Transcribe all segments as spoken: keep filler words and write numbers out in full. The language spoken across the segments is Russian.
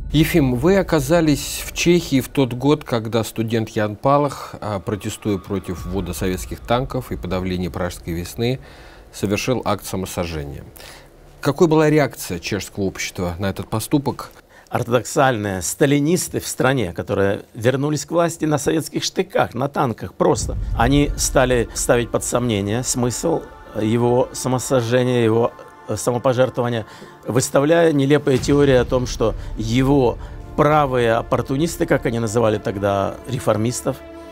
Ефим, вы оказались в Чехии в тот год, когда студент Ян Палах, протестуя против ввода советских танков и подавления Пражской весны, совершил акт самосожжения. Какой была реакция чешского общества на этот поступок? Ортодоксальные сталинисты в стране, которые вернулись к власти на советских штыках, на танках просто, они стали ставить под сомнение смысл его самосожжения, его самопожертвования, выставляя нелепые теории о том, что его правые оппортунисты, как они называли тогда реформистов,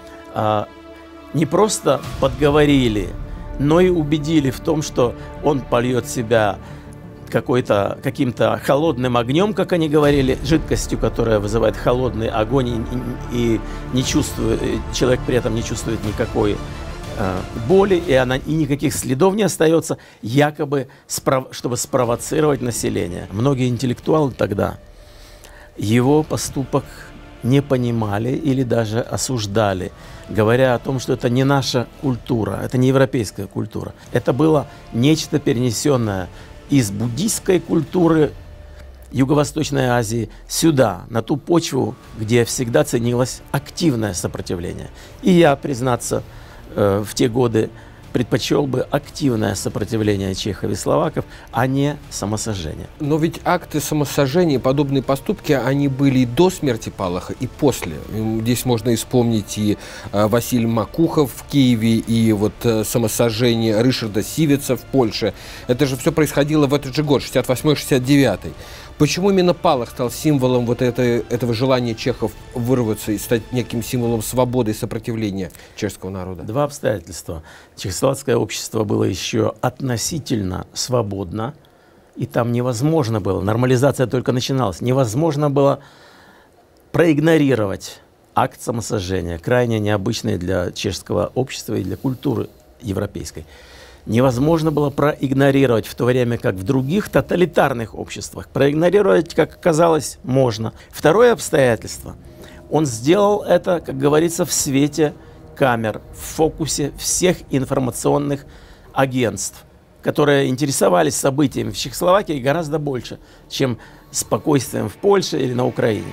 не просто подговорили, но и убедили в том, что он польет себя какой-то, каким-то холодным огнем, как они говорили, жидкостью, которая вызывает холодный огонь, и, и не чувствует, человек при этом не чувствует никакой э, боли, и, она, и никаких следов не остается, якобы, спров, чтобы спровоцировать население. Многие интеллектуалы тогда его поступок не понимали или даже осуждали, говоря о том, что это не наша культура, это не европейская культура. Это было нечто перенесенное из буддийской культуры Юго-Восточной Азии сюда, на ту почву, где всегда ценилось активное сопротивление. И я, признаться, в те годы предпочел бы активное сопротивление чехов и словаков, а не самосожжение. Но ведь акты самосожжения, подобные поступки, они были и до смерти Палаха, и после. Здесь можно вспомнить и Василий Макухов в Киеве, и вот самосожжение Ришарда Сивица в Польше. Это же все происходило в этот же год, шестьдесят восьмой — шестьдесят девятый. Почему именно Палах стал символом вот это, этого желания чехов вырваться и стать неким символом свободы и сопротивления чешского народа? Два обстоятельства. Чехословацкое общество было еще относительно свободно, и там невозможно было, нормализация только начиналась, невозможно было проигнорировать акт самосожжения, крайне необычный для чешского общества и для культуры европейской. Невозможно было проигнорировать, в то время как в других тоталитарных обществах. Проигнорировать, как оказалось, можно. Второе обстоятельство. Он сделал это, как говорится, в свете камер, в фокусе всех информационных агентств, которые интересовались событиями в Чехословакии гораздо больше, чем спокойствием в Польше или на Украине.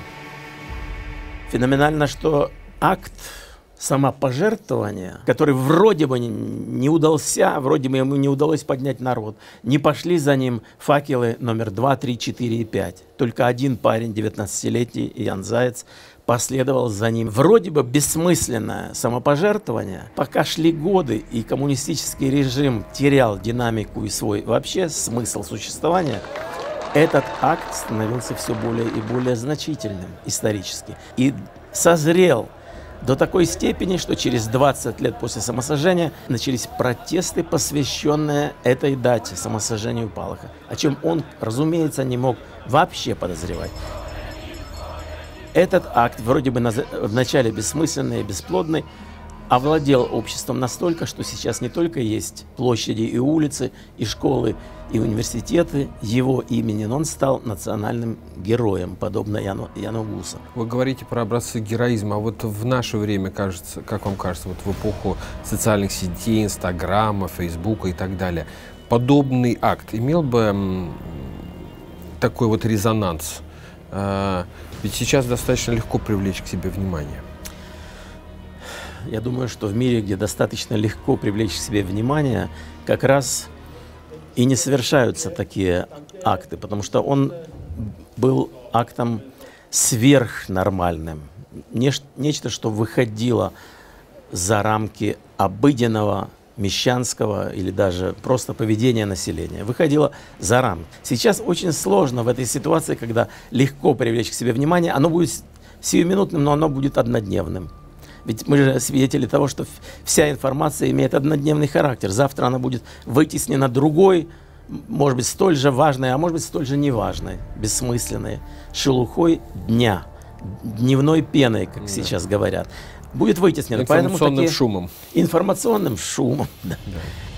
Феноменально, что акт самопожертвования, который вроде бы не удался, вроде бы ему не удалось поднять народ, не пошли за ним факелы номер два, три, четыре и пять. Только один парень, девятнадцатилетний, Ян Заяц, последовал за ним. Вроде бы бессмысленное самопожертвование. Пока шли годы, и коммунистический режим терял динамику и свой вообще смысл существования, этот акт становился все более и более значительным исторически. И созрел до такой степени, что через двадцать лет после самосожжения начались протесты, посвященные этой дате, самосожжению Палаха, о чем он, разумеется, не мог вообще подозревать. Этот акт, вроде бы вначале бессмысленный и бесплодный, овладел обществом настолько, что сейчас не только есть площади и улицы, и школы, и университеты его имени, но он стал национальным героем, подобно Яну, Яну Гусу. Вы говорите про образцы героизма, а вот в наше время, кажется, как вам кажется, вот в эпоху социальных сетей, Инстаграма, Фейсбука и так далее, подобный акт имел бы такой вот резонанс? Ведь сейчас достаточно легко привлечь к себе внимание. Я думаю, что в мире, где достаточно легко привлечь к себе внимание, как раз и не совершаются такие акты, потому что он был актом сверхнормальным. Нечто, что выходило за рамки обыденного, мещанского или даже просто поведения населения. Выходило за рамки. Сейчас очень сложно в этой ситуации, когда легко привлечь к себе внимание, оно будет сиюминутным, но оно будет однодневным. Ведь мы же свидетели того, что вся информация имеет однодневный характер. Завтра она будет вытеснена другой, может быть, столь же важной, а может быть, столь же неважной, бессмысленной, шелухой дня, дневной пеной, как да. сейчас говорят. Будет вытеснена. Информационным Поэтому такие... шумом. Информационным шумом, да. Да.